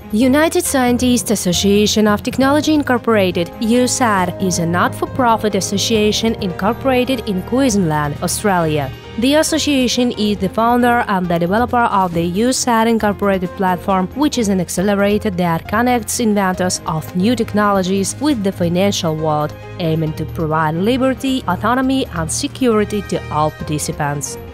United Scientists Association of Technology Incorporated (USAT) is a not-for-profit association incorporated in Queensland, Australia. The association is the founder and the developer of the USAT Incorporated platform, which is an accelerator that connects inventors of new technologies with the financial world, aiming to provide liberty, autonomy, and security to all participants.